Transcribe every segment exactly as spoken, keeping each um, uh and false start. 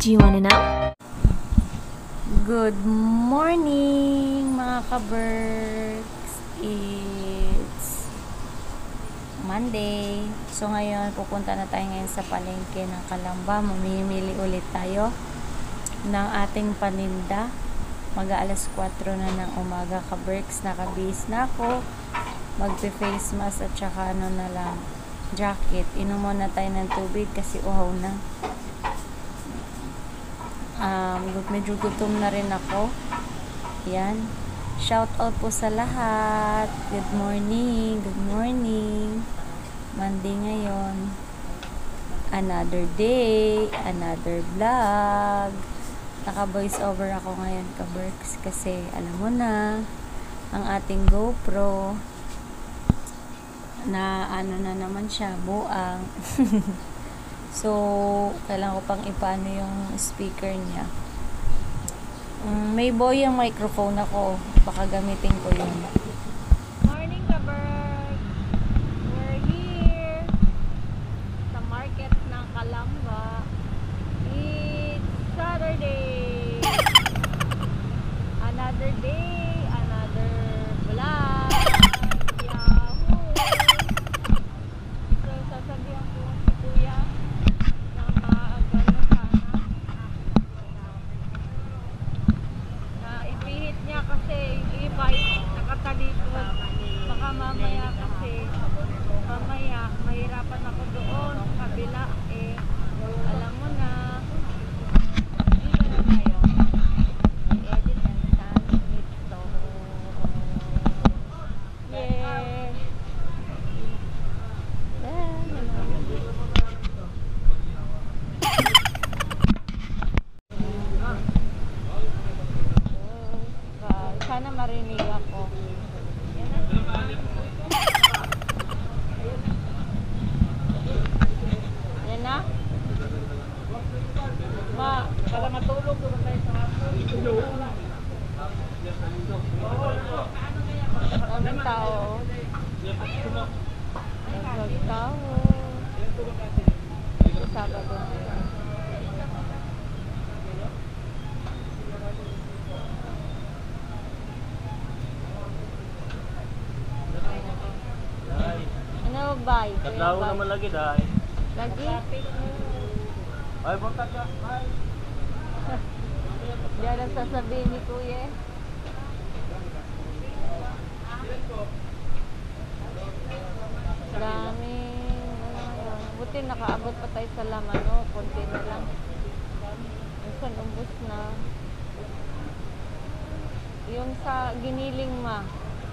Do you wanna know? Good morning mga ka-Berks! It's Monday. So ngayon pupunta na tayo ngayon sa palengke ng Kalamba. Mamimili ulit tayo ng ating paninda. Mag-aalas kwatro na ng umaga, ka-Berks. Nakabihis na ako. Magpe-face mask at saka ano na lang, jacket. Inom muna tayo ng tubig kasi uhaw na. Um, medyo gutom na rin ako. Yan. Shout out po sa lahat. Good morning. Good morning. Monday ngayon. Another day. Another vlog. Naka voice over ako ngayon, ka-Berks, kasi alam mo na ang ating GoPro na ano na naman siya, buang. So, kailangan ko pang ipaano yung speaker niya. Um, may boy yung microphone ako. Baka gamitin ko yun. Morning, ka-Berks! We're here sa market ng Kalamba. It's Saturday. Another day, another vlog. Yahoo! So, sasabihan ko si Kuya kasi yung e-bike nakatalikod, baka mamaya kasi mamaya mahirapan ako doon sa kabila, eh alam mo na dito na tayo edit and stand ito. Yeah. Sana marinig ako. Yan na. Yan na. Ma, para matulog doon tayo sa hapon. Daming tao. Daming tao. Sabado ngayon. Ano ba? Katlaw naman lagi dahil. Lagi? Ay, baka ka. Ay. Diyan ang sasabihin ni Kuya. Daming, ano yun. Buti nakaabot pa tayo sa laman, no? Konti na lang. Minsan umbos na. Yung sa giniling ma.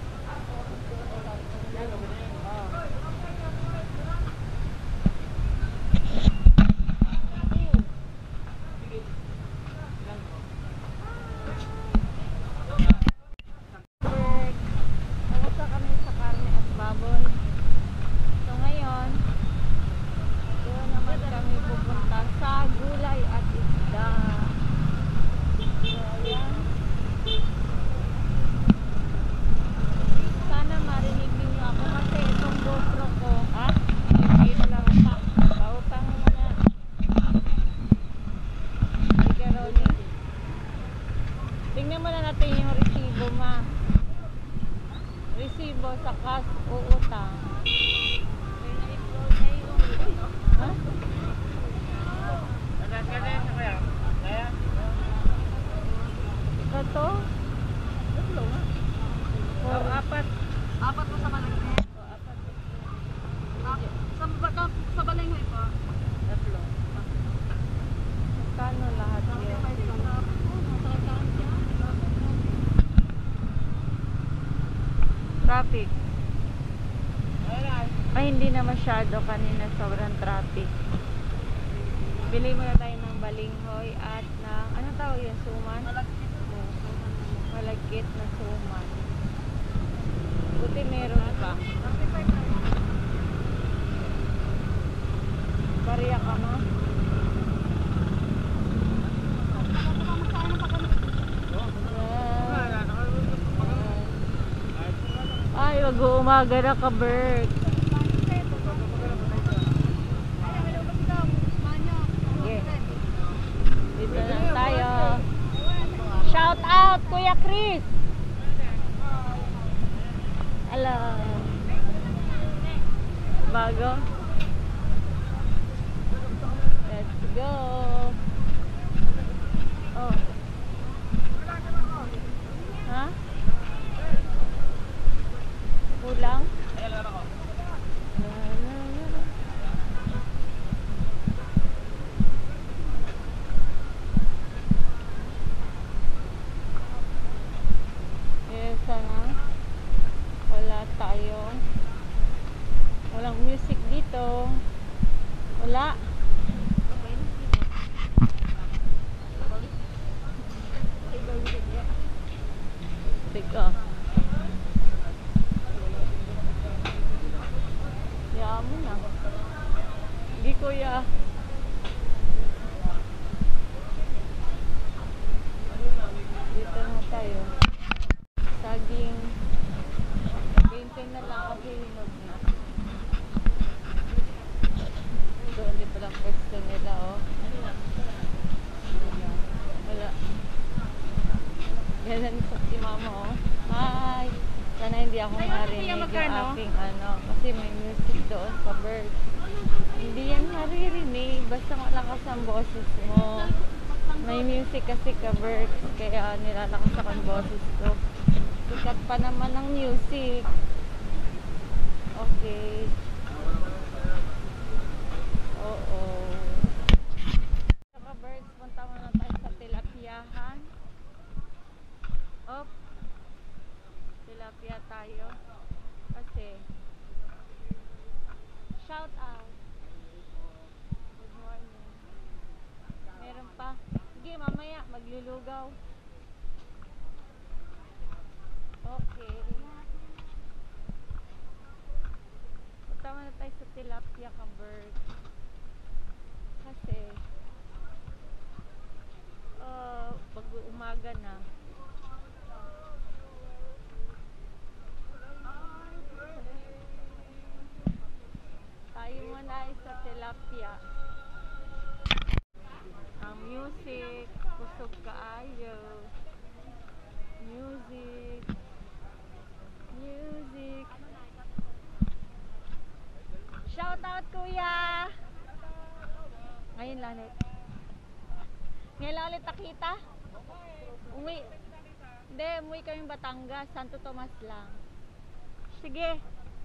Tingnan muna natin yung resibo, ma. Resibo sa cash o utang. Ha? Ito? Or apat. Apat mo sa balenghe? O, apat. Sa, sa balenghe pa? Tatlo. Kano lahat yun? Traffic. Ay, hindi na masyado kanina, sobrang traffic. Bili muna tayo ng balinghoy at ng, ano tawag yun, suman? Malagkit. Malagkit na suman. Buti meron pa. Bariya ka, ma? Ay, mag-uumaga na, ka-Berks. Dito lang tayo. Shout out, Kuya Chris! Hello! Bago? Let's go! Oh. Ha? Kulang? Eh, sana wala tayo. Walang music dito. Wala. Teka. Kaya mo na. Hindi kuya. Dito na tayo. Saging. Painting na lang kasi hinog na. Doon din palang pwesto nila, oh. Wala. Ganun sa si mama, oh. Hi! Sana hindi ako marinig yung aking ano. Kasi may music doon sa bird. Hindi yan maririnig. Basta malakas ang boses mo. May music kasi ka bird. Kaya nilalakas ako ang boses ko. Sikat pa naman ang music. Okay. Oo. Saka birds, punta muna tayo sa tilapiahan. Op. Tilapia tayo. Kasi shout out. Good morning. Meron pa. Sige, mamaya maglulugaw. Okay. Punta muna tayo sa tilapia ka bird. Kasi uh, pag umaga na tayo muna ay sa tilapia. Ang music kusog kaayo. Music music shout out kuya. Ngayon lang ulit. Ngayon lang ulit nakita. Umuwi. Hindi, umuwi kaming Batangas. Santo Tomas lang. Sige.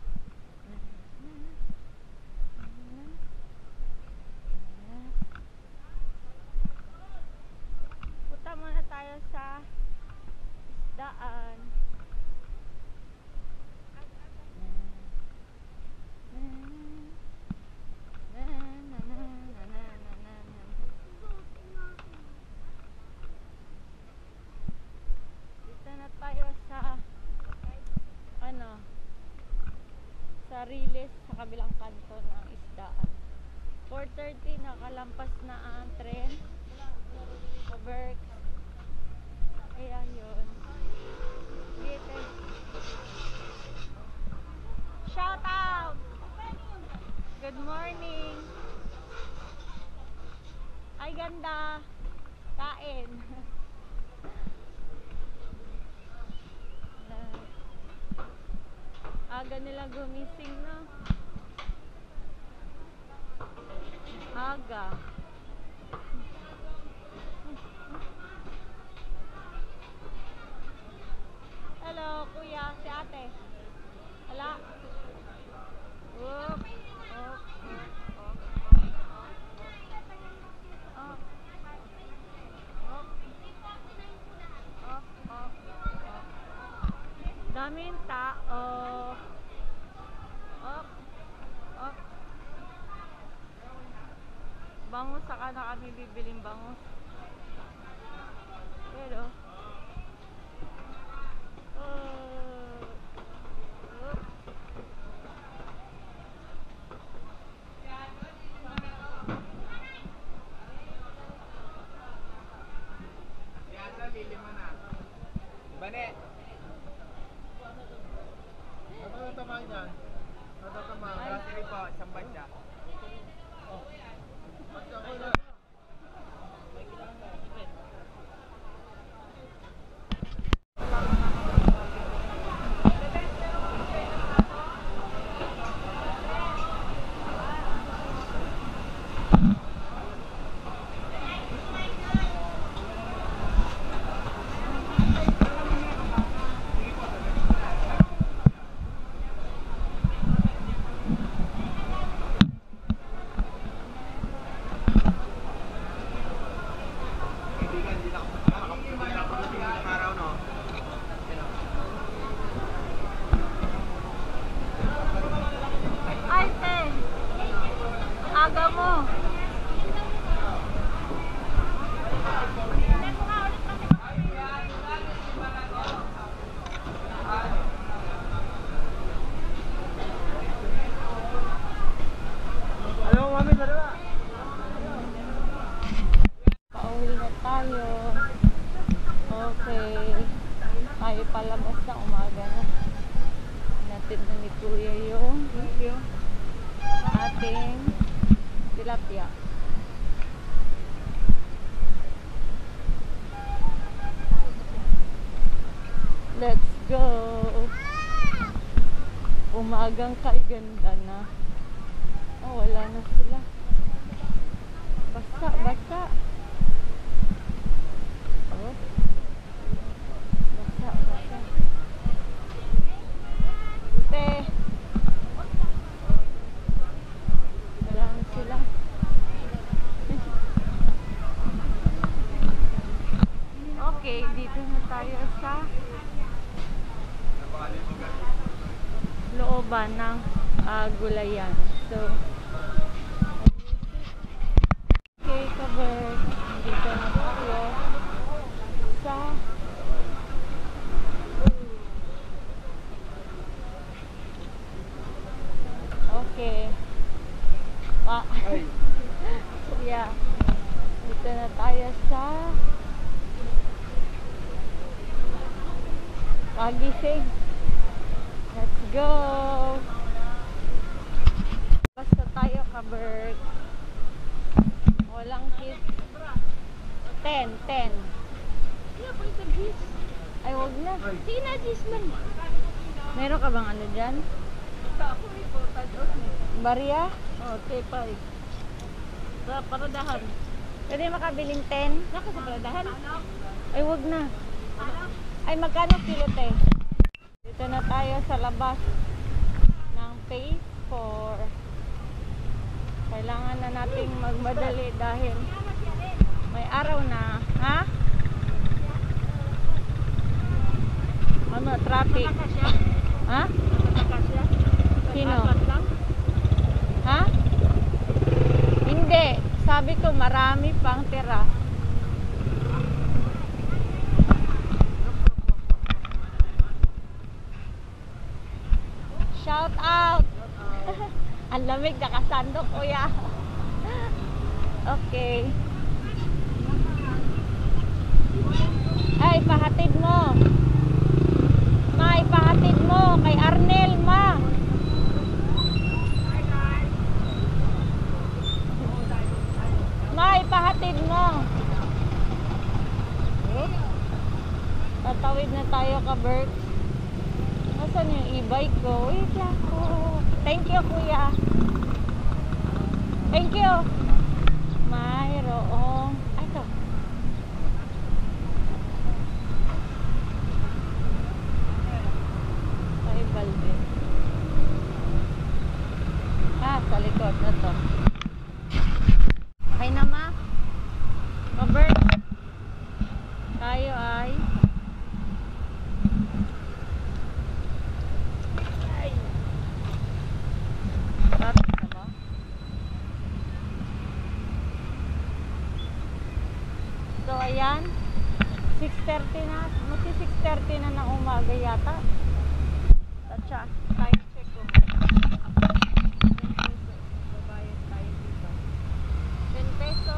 Punta muna tayo sa isdaan. Riles sa kabilang kanto ng isdaan. four thirty nakalampas na ang tren. Cover. Kaya yun. Dito. Shout out! Good morning! Ay ganda! Kain! Aga nila gumising na. Aga. Hello, kuya, si ate. Hala. Whoop. Oh. Oh. Oh. Oh. Oh. Oh. Daming tao. Oh. Oh. Bangus, saka na kami bibiling bangus. Pero oh. Oh. Yasa, lilima na. Bane! Ano yung tamahin yan? Ano yung tamahin? Grocery po, isang badya. Oh. Badya ko na. May kailangan. ating tilapia. Let's go! Umagang kaiganda na. Oh, wala na sila. Basta, basta. Oh. Basta, basta. Ute. Wala na sila. Okay, dito na tayo sa looban ng uh, gulayan. So, okay, covered. Dito na tayo sa okay. Pa. Yeah. Dito na tayo sa pagising. Let's go! Basta tayo, kabert. Walang kiss. ten, ten. Ay, wag na. Sige na, gis man. Meron ka bang ano dyan? Barya? Oh, tepay. Sa paradahan. Pwede makabiling ten? Naka sa paradahan? Ay, wag na. Ay, magkano kilo, te? Dito na tayo sa labas ng phase four. Kailangan na nating magmadali dahil may araw na. Ha? Ano, traffic? Ha? Sino? Ha? Hindi. Sabi ko marami pang tira. Shout out! Ang lamig, nakasandok, kuya. Okay. Ay, pahatid mo. Ma, ipahatid mo kay Arnel, ma. Ma, ipahatid mo. Tatawid na tayo, ka-Bert. Nasaan yung e-bike ko? Wait lang po. Thank you, kuya. Thank you. Mayroong. Ay, ito. Ay, balde. Ah, sa likod na to. Okay na, ma? Robert. Tayo ay so, ayan. six thirty na. Mati six thirty na ng umaga yata. Tatsa. Time check ko. Babayad tayo dito. ten peso.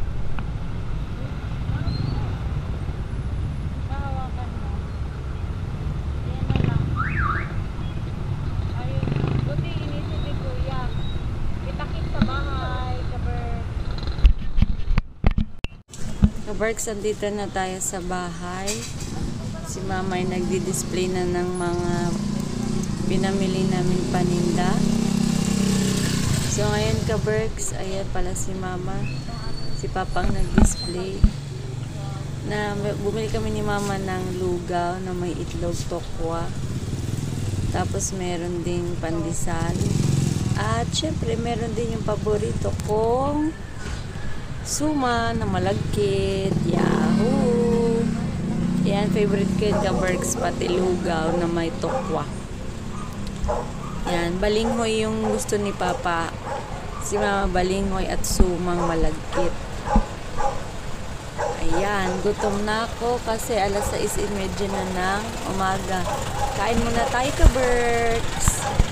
Kahawakan mo. Ayan na lang. Ayun. Buti inisip ni kuya. Kitakit sa bahay. Kaber. Kaberks, andito na tayo sa bahay. Si mama ay nagdi-display na ng mga pinamili namin paninda. So ngayon, Kaberks, ayan pala si mama. Si papang nag-display. Na bumili kami ni mama ng lugaw na may itlog tokwa. Tapos meron ding pandesal. At syempre meron din yung paborito kong suma na malagkit. Yahoo! Yan, favorite ko yung Kaberks, pati lugaw na may tokwa. Yan, balinghoy yung gusto ni Papa. Si Mama balinghoy at sumang malagkit. Ayan, gutom na ako kasi alas sais trenta na ng umaga. Kain muna tayo, Kaberks.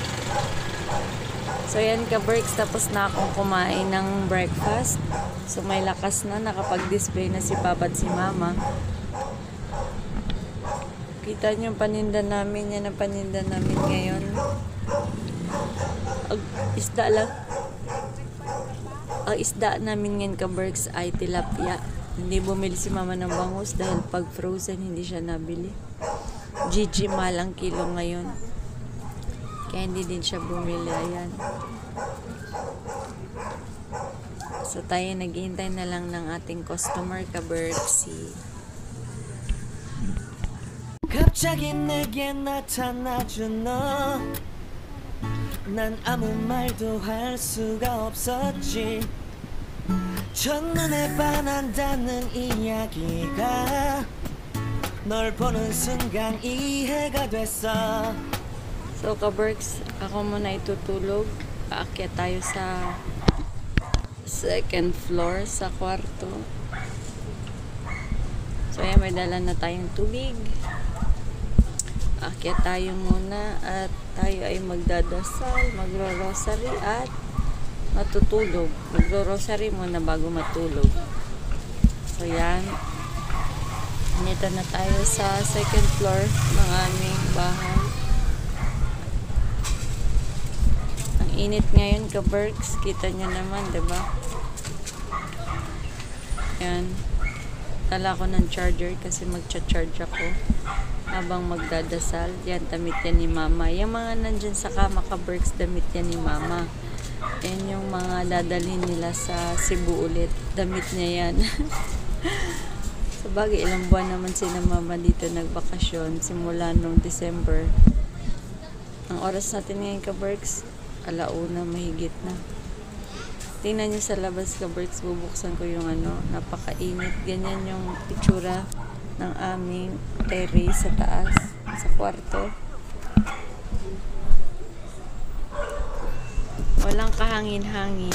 So yan, Kaberks, tapos na akong kumain ng breakfast. So may lakas na, nakapag-display na si Papa at si Mama. Kita niyo yung paninda namin, yan ang paninda namin ngayon. Ag isda lang. ang isda namin ngayon ka-Berks ay tilapia. Hindi bumili si mama ng bangus dahil pag frozen hindi siya nabili. G G malang kilo ngayon. Kaya hindi din siya bumili. Ayan. So tayo naghihintay na lang ng ating customer ka-Berksy. 갑자기 내게 나타나준 너 난 아무 말도 할 수가 없었지 첫눈에 반한다는 이야기가 널 보는 순간 이해가 됐어. So ka-Berks, ako muna itutulog. Aakyat tayo sa second floor sa kwarto. So ayan, may dala na tayong tubig. Aakyat tayo muna at tayo ay magdadasal, magro-rosary at matutulog. Magro-rosary muna bago matulog. So yan. Nito na tayo sa second floor ng aming bahay. Ang init ngayon ka-Berks. Kita nyo naman, diba? Yan. Dala ko ng charger kasi magcha-charge ako habang magdadasal. Yan, damit yan ni mama. Yung mga nandyan sa kama ka-Berks, damit yan ni mama. Yan yung mga dadalhin nila sa Cebu ulit. Damit niya yan. Sa bagay, ilang buwan naman sila mama dito nagbakasyon. Simula nung December. Ang oras natin ngayon ka-Berks, alauna, mahigit na. Tingnan nyo sa labas ka-Berks, bubuksan ko yung ano, napakainit. Ganyan yung itsura ng aming terrace sa taas, sa kwarto. Walang kahangin-hangin.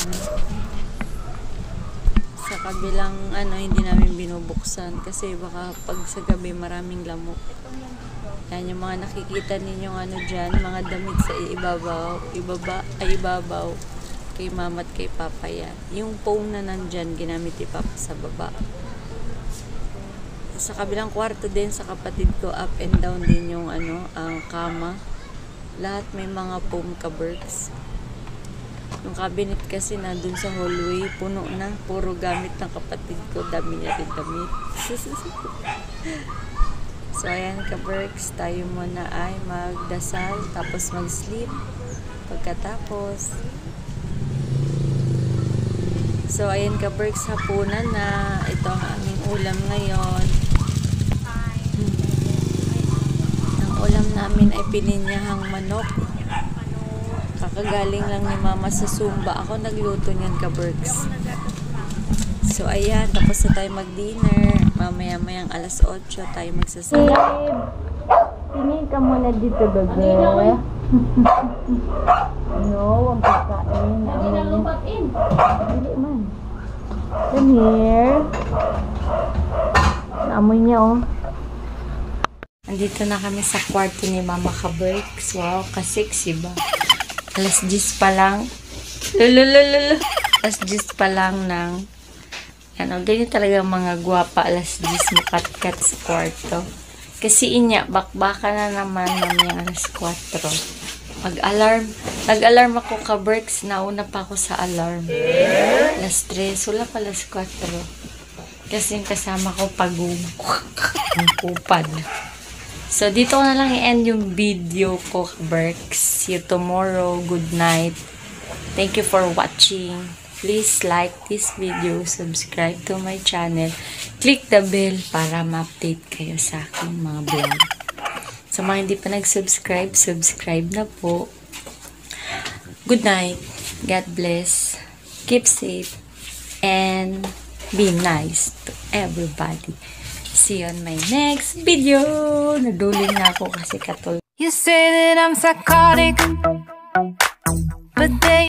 Sa kabilang ano, hindi namin binubuksan kasi baka pag sa gabi maraming lamok. Yan yung mga nakikita ninyong ano dyan, mga damit sa ibabaw, ibaba, ay ibabaw kay mama at kay papa yan. Yung phone na nandyan, ginamit ni papa sa baba. Sa kabilang kwarto din, sa kapatid ko, up and down din yung ano, ang kama. Lahat may mga foam ka-Berks. Yung cabinet kasi na dun sa hallway, puno na. Puro gamit ng kapatid ko. Dami niya rin damit. So, ayan ka-Berks. Tayo muna ay magdasal, tapos mag-sleep. Pagkatapos. So, ayan ka-Berks, hapunan na. Ito ang aming ulam ngayon. Ang ulam namin ay pininyahang manok. Kakagaling lang ni mama sa Zumba. Ako nagluto niyan ka-Berks. So, ayan. Tapos na tayo mag-dinner. Mamaya-mayang alas otso tayo magsasama. Tingin ka muna dito, bebe. No, ang pagkain. Hindi na lumatin. Hindi man. Come here. Naamoy niya, oh. Andito na kami sa kwarto ni Mama ka-Berks. Wow, ka-sexy ba? Alas diyes pa lang. Lululululu. Alas diyes pa lang ng ano, ganyan talaga mga gwapa. Alas diyes makatkat sa kwarto. Kasi inya, bakbaka na naman namin alas kwatro. Mag-alarm. Nag-alarm ako ka-Berks. Nauna pa ako sa alarm. Alas tres. Wala pa alas kwatro. Kasi yung kasama ko pagug. Ang kupad. So, dito ko na lang i-end yung video ko, ka-Berks. See you tomorrow. Good night. Thank you for watching. Please like this video. Subscribe to my channel. Click the bell para ma-update kayo sa aking mga vlog. Sa mga hindi pa nag-subscribe, subscribe na po. Good night. God bless. Keep safe. And be nice to everybody. See you on my next video. Naduling na ako kasi katol. You say that I'm psychotic, but they